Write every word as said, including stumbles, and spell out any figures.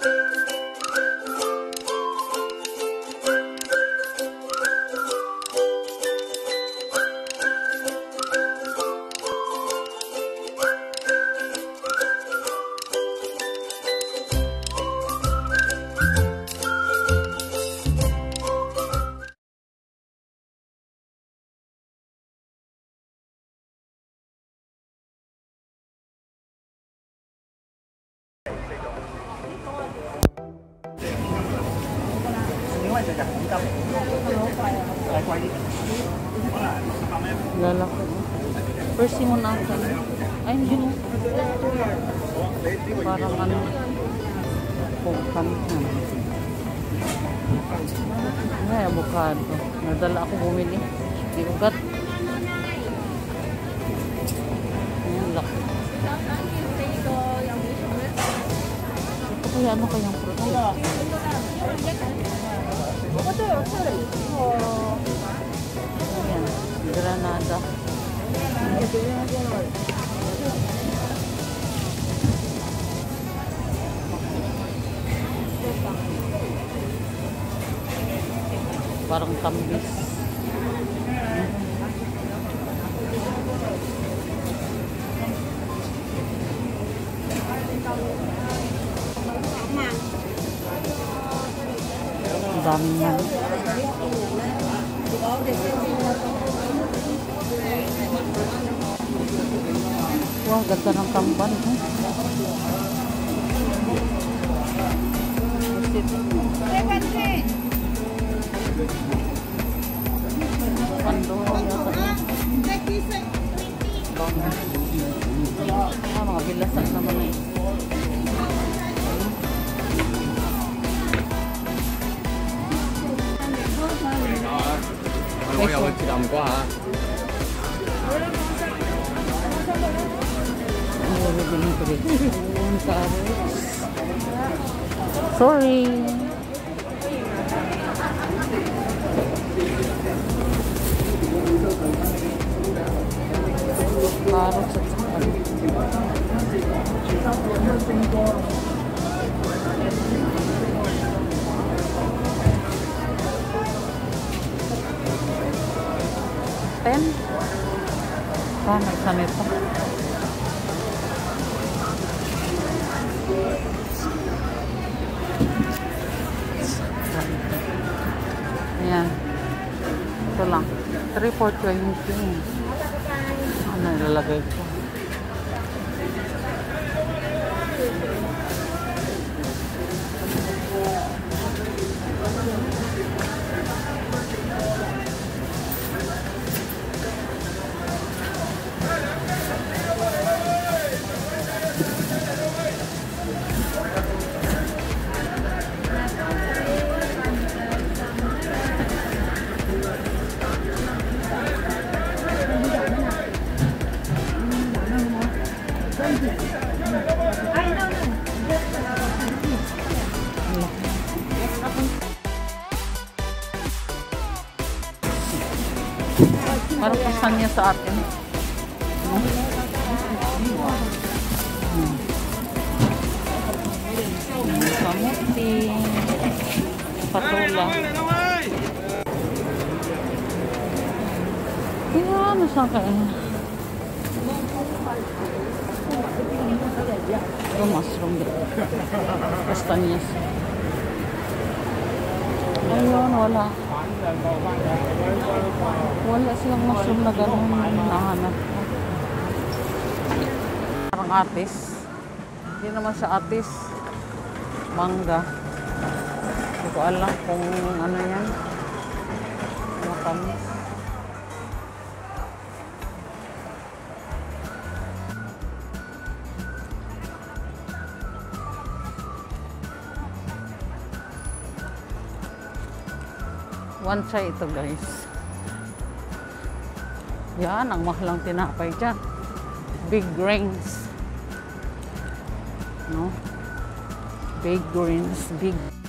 Lalaki. Persi mo na ako. Ay, hindi mo. Parang ano. Pugkan. Ay, avocado. Nadala ako bumili. Di ugat. Ayan, laki. Ito kaya ano kayang fruit? Ayan, granada. Parang tambis. Ang dami yan. Wah, ganda ng tamban. Eh. Pando yata. Ah, mga bilasan naman eh. 我有個鐵南瓜嚇。 Sorry. Carrots at saka. Ten. Ah, nagsan ito. Ayan. Ito lang. three for twenty. Ano ilalagay ko? Parang pasan niya sa atin. Hmm. Kamuti. Patula. Ayan, nasa kaya. Ito mushroom dito. Kastanyas. Ayun, wala. Wala silang mushroom na gano'n nahanap. Parang atis. Hindi naman siya atis. Mangga. Hindi ko alam kung ano yan. Matamis. One chai ito guys. Yan, ang mahalang tinapay dyan. Big grains. No? Big grains, big